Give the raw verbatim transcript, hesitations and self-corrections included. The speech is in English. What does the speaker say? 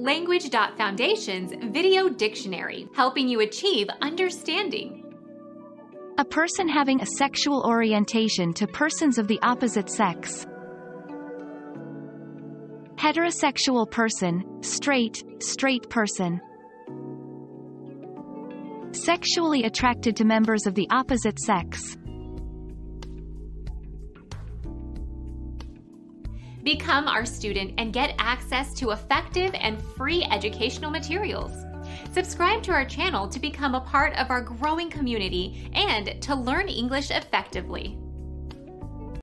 Language Foundation's Video Dictionary, helping you achieve understanding. A person having a sexual orientation to persons of the opposite sex. Heterosexual person, straight, straight person. Sexually attracted to members of the opposite sex. Become our student and get access to effective and free educational materials. Subscribe to our channel to become a part of our growing community and to learn English effectively.